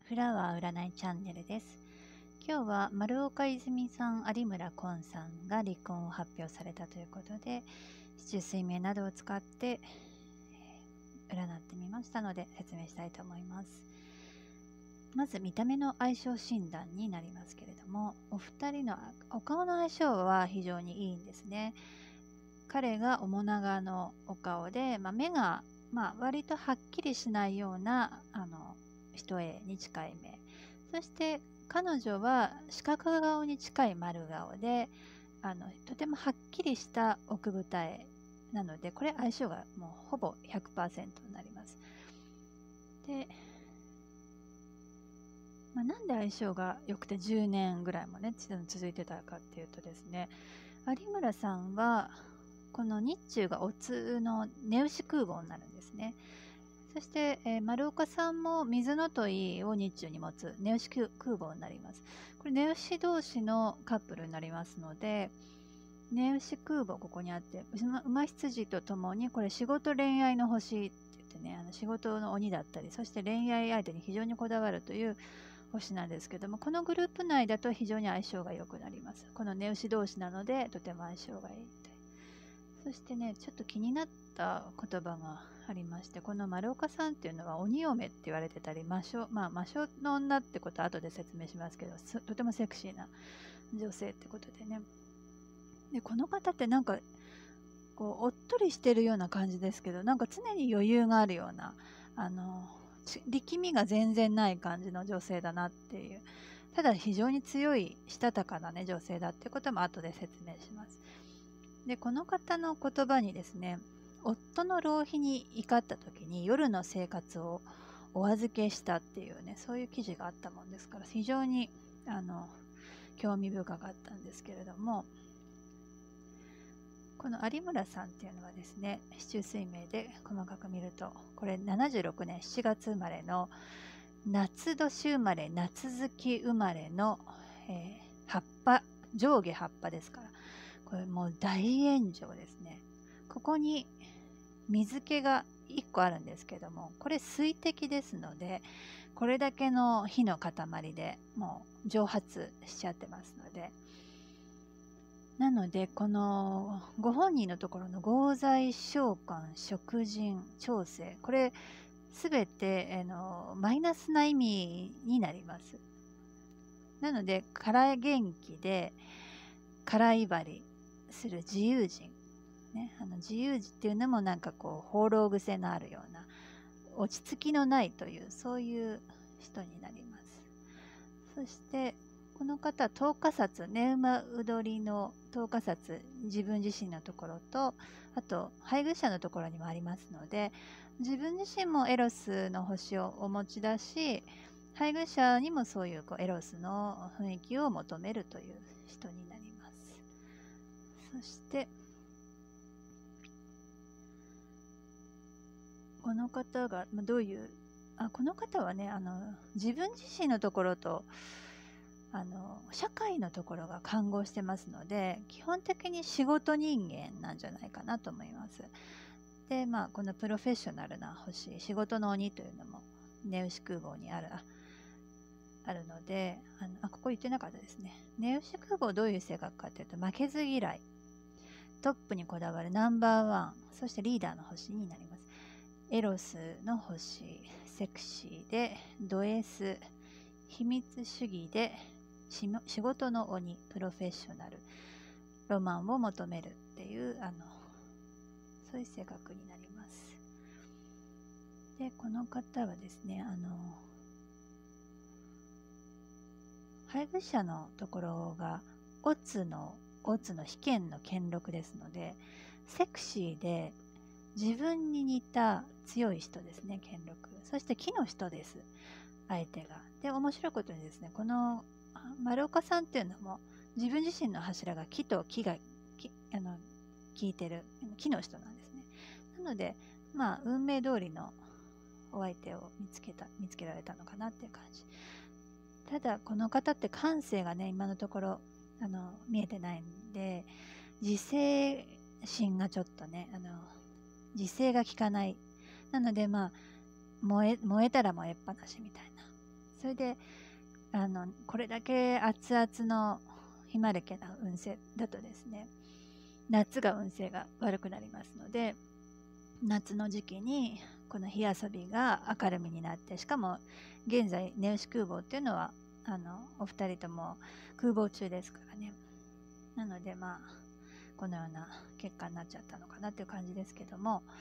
フラワー占いチャンネルです。今日は丸岡泉さん、有村昆さんが離婚を発表されたということで、四柱推命などを使って占ってみましたので説明したいと思います。まず見た目の相性診断になりますけれども、お二人のお顔の相性は非常にいいんですね。彼が面長のお顔で、目が割とはっきりしないような一重に近い目、そして彼女は四角顔に近い丸顔でとてもはっきりした奥二重なので、これ相性がもうほぼ 100% になります。で、なんで相性が良くて10年ぐらいもね続いてたかっていうとですね、有村さんはこの日中がおつの根牛空母になるんですね。そして、丸岡さんも水の問を日中に持つ根牛空母になります。これ根牛同士のカップルになりますので、根牛空母ここにあって、馬羊とともにこれ仕事恋愛の星って言ってね、仕事の鬼だったり、そして恋愛相手に非常にこだわるという星なんですけども、このグループ内だと非常に相性が良くなります。この根牛同士なのでとても相性がいい。そしてね、ちょっと気になった言葉がありまして、この丸岡さんっていうのは鬼嫁って言われてたり、魔性の女ってことは後で説明しますけど、とてもセクシーな女性ってことでね。で、この方ってなんかこうおっとりしてるような感じですけど、なんか常に余裕があるような、力みが全然ない感じの女性だなっていう。ただ非常に強いしたたかなね女性だってことも後で説明します。で、この方の言葉にですね、夫の浪費に怒った時に夜の生活をお預けしたっていうね、そういう記事があったもんですから、非常に興味深かったんですけれども、この有村さんっていうのはですね、四柱推命で細かく見ると、これ76年7月生まれの夏年生まれ夏月生まれの、葉っぱ上下葉っぱですから、これもう大炎上ですね。ここに水気が1個あるんですけども、これ水滴ですので、これだけの火の塊でもう蒸発しちゃってますので、なのでこのご本人のところの合剤召喚食人調整、これ全てマイナスな意味になります。なので空元気で空威張りする自由人、ね、自由人っていうのもなんかこう放浪癖のあるような落ち着きのないというそういう人になります。そしてこの方は10日札根馬うどりの10日札、自分自身のところとあと配偶者のところにもありますので、自分自身もエロスの星をお持ちだし、配偶者にもそういうエロスの雰囲気を求めるという人になります。そしてこの方がどういうこの方はね、自分自身のところと社会のところが看護してますので、基本的に仕事人間なんじゃないかなと思います。で、このプロフェッショナルな星、仕事の鬼というのも根牛空母にあるので、ここ言ってなかったですね。根牛空母どういう性格かというと、負けず嫌い、トップにこだわるナンバーワン、そしてリーダーの星になります。エロスの星、セクシーでド S、秘密主義で仕事の鬼、プロフェッショナル、ロマンを求めるっていうそういう性格になります。で、この方はですね、配偶者のところがオツの被験の兼六ですので、セクシーで自分に似た強い人ですね、兼六。そして木の人です、相手が。で、面白いことにですね、この丸岡さんっていうのも自分自身の柱が木と木が効いてる木の人なんですね。なので運命通りのお相手を見つけられたのかなっていう感じ。ただこの方って感性がね、今のところ見えてないんで、自制心がちょっとね自制が効かない。なので燃えたら燃えっぱなしみたいな、 それでこれだけ熱々のヒマル家の運勢だとですね、夏が運勢が悪くなりますので、夏の時期にこの火遊びが明るみになって、しかも現在ネウシ空母っていうのはお二人とも空母中ですからね。なのでこのような結果になっちゃったのかなっていう感じですけども、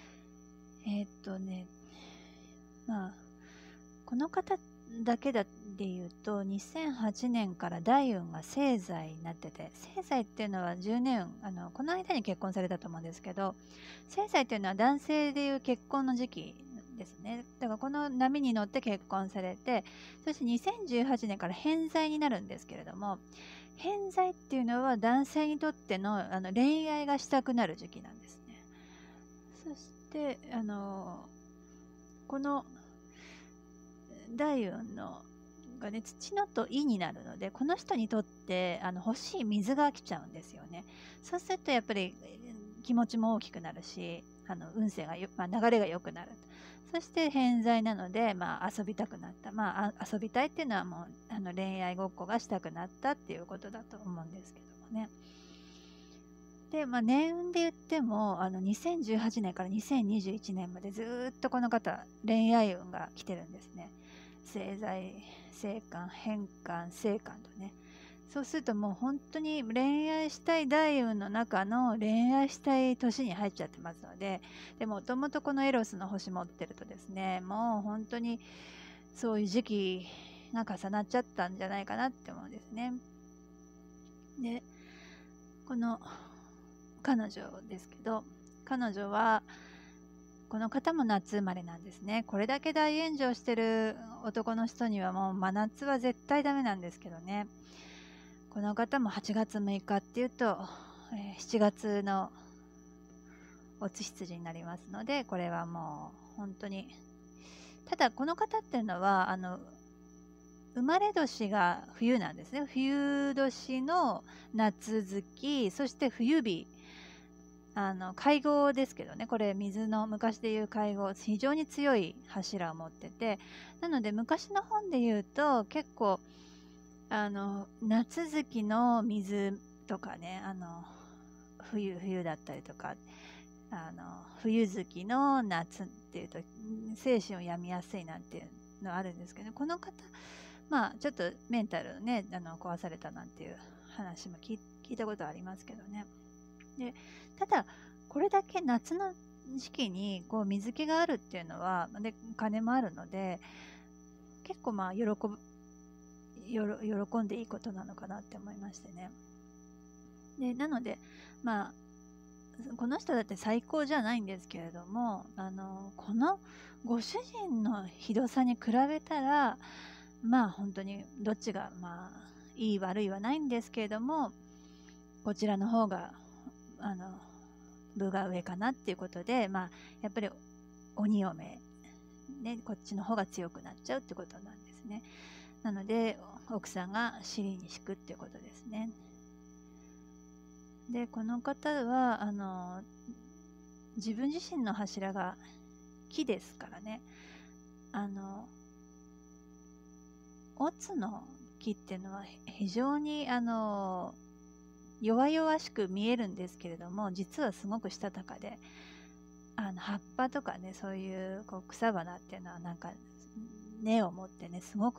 この方だけで言うと、2008年から大運が正財になってて、正財っていうのは10年この間に結婚されたと思うんですけど、正財っていうのは男性でいう結婚の時期ですね。だからこの波に乗って結婚されて、そして2018年から偏財になるんですけれども、偏財っていうのは男性にとっての恋愛がしたくなる時期なんですね。そしてこの大運のがね、土のと陰になるので、この人にとって欲しい水が来ちゃうんですよね。そうするとやっぱり気持ちも大きくなるし、運勢が流れが良くなる。そして偏在なので、遊びたくなった。遊びたいっていうのはもう恋愛ごっこがしたくなったっていうことだと思うんですけどもね。で、年運で言っても2018年から2021年までずっとこの方恋愛運が来てるんですね。正財、正官、偏官、正官とね。そうするともう本当に恋愛したい大運の中の恋愛したい年に入っちゃってますので、もともとこのエロスの星持ってるとですね、もう本当にそういう時期が重なっちゃったんじゃないかなって思うんですね。で、この彼女ですけど、彼女はこの方も夏生まれなんですね。これだけ大炎上してる男の人にはもう真夏は絶対ダメなんですけどね。この方も8月6日っていうと、7月のおつ羊になりますので、これはもう本当に、ただこの方っていうのは生まれ年が冬なんですね。冬年の夏月、そして冬日、海号ですけどね、これ水の昔でいう海号、非常に強い柱を持ってて、なので昔の本で言うと結構夏月の水とかね、冬だったりとか、冬月の夏っていうと精神を病みやすいなんていうのあるんですけど、この方ちょっとメンタルね壊されたなんていう話も聞いたことありますけどね。でただこれだけ夏の時期にこう水気があるっていうのはで金もあるので、結構喜んでいいことなのかなって思いましてね。でなのでこの人だって最高じゃないんですけれども、このご主人のひどさに比べたら本当にどっちがいい悪いはないんですけれども、こちらの方が分が上かなっていうことで、やっぱり鬼嫁ね、こっちの方が強くなっちゃうってことなんですね。なので奥さんが尻に敷くっていうことですね。でこの方は自分自身の柱が木ですからね、オツの木っていうのは非常に弱々しく見えるんですけれども、実はすごくしたたかで、葉っぱとかね、そういう草花っていうのはなんか根を持ってね、すごく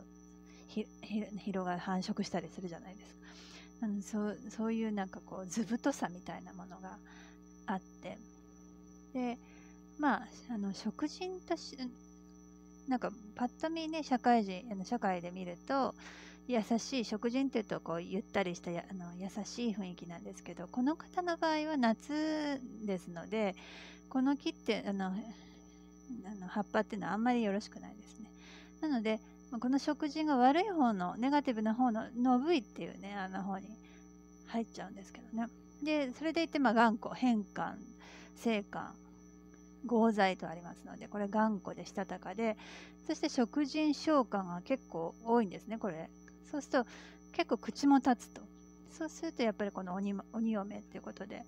広が繁殖したりするじゃないですか。そういうなんか図太さみたいなものがあって、で食人となんかパッと見ね、社会で見ると優しい、食人っていうとゆったりした優しい雰囲気なんですけど、この方の場合は夏ですので、この木って葉っぱっていうのはあんまりよろしくないですね。なのでこの食人が悪い方のネガティブな方ののぶいっていうね方に入っちゃうんですけどね。でそれでいて頑固、偏官、正官、合財とありますので、これ頑固でしたたかで、そして食人召喚が結構多いんですね、これ。そうすると結構口も立つと。そうするとやっぱりこの鬼嫁っていうことで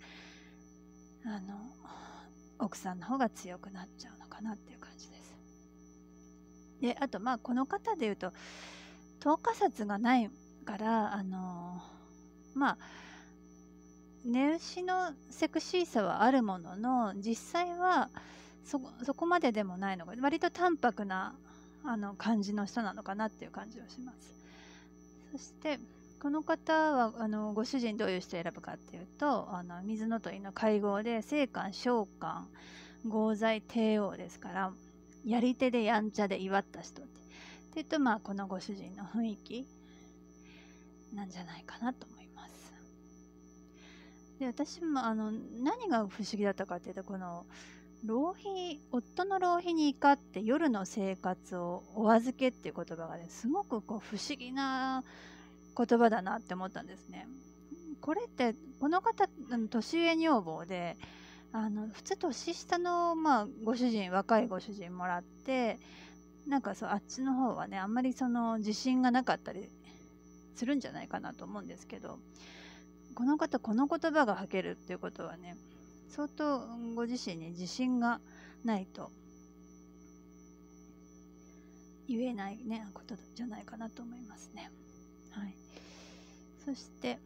奥さんの方が強くなっちゃうのかなっていう感じです。 で、あとこの方でいうと等価冊がないから値打ちのセクシーさはあるものの、実際はそこまででもないのが割と淡白な感じの人なのかなっていう感じがします。そしてこの方はご主人どういう人を選ぶかっていうと、水の鳥の会合で正官召官豪在帝王ですから、やり手でやんちゃで祝った人っていうと、このご主人の雰囲気なんじゃないかなと思います。で、私も何が不思議だったかっていうと、この夫の浪費に怒って夜の生活をお預けっていう言葉がね、すごく不思議な言葉だなって思ったんですね。これってこの方年上女房で、普通年下のご主人、若いご主人もらって、あっちの方はね、あんまり自信がなかったりするんじゃないかなと思うんですけど、この方この言葉が吐けるっていうことはね、相当ご自身に自信がないと言えないねことじゃないかなと思いますね。はい。そして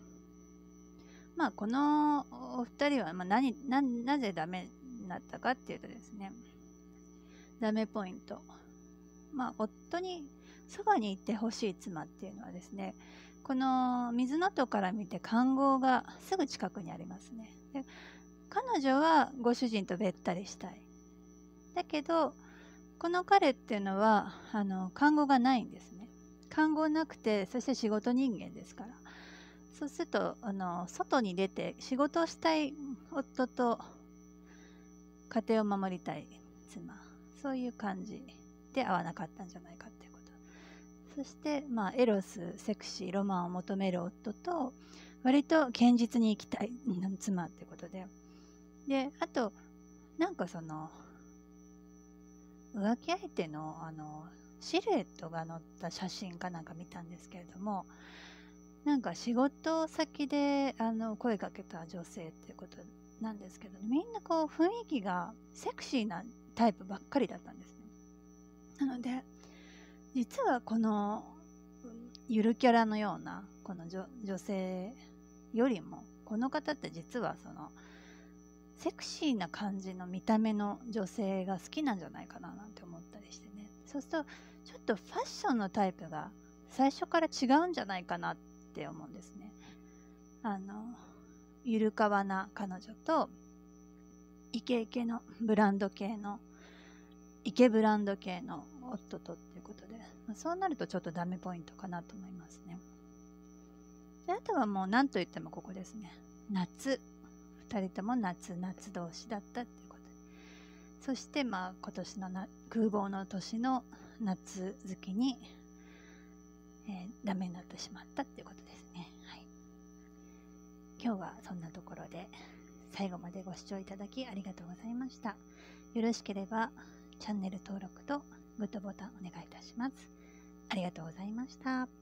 このお二人はなぜダメになったかっていうとですね、ダメポイント、夫にそばにいてほしい妻っていうのはですね、この水の戸から見て環濠がすぐ近くにありますね。で、彼女はご主人とべったりしたい。だけどこの彼っていうのは環濠がないんですね。環濠なくて、そして仕事人間ですから、そうすると外に出て仕事をしたい夫と家庭を守りたい妻、そういう感じで合わなかったんじゃないかっていうこと。そしてエロス、セクシー、ロマンを求める夫と割と堅実に生きたい妻っていうことで、あと浮気相手のシルエットが載った写真か見たんですけれども、仕事先で声かけた女性っていうことなんですけど、みんな雰囲気がセクシーなタイプばっかりだったんですね。なので実はこのゆるキャラのようなこの女性よりも、この方って実はセクシーな感じの見た目の女性が好きなんじゃないかななんて思ったりしてね。そうするとちょっとファッションのタイプが最初から違うんじゃないかなって思うんですね。ゆるかわな彼女とイケイケのブランド系のイケブランド系の夫とっていうことで、そうなるとちょっとダメポイントかなと思いますね。で、あとはもう何と言ってもここですね。夏。2人とも夏同士だったっていうことで。そして今年の空房の年の夏月に、ダメになってしまったっていうことですね。はい。今日はそんなところで最後までご視聴いただきありがとうございました。よろしければチャンネル登録とグッドボタンお願いいたします。ありがとうございました。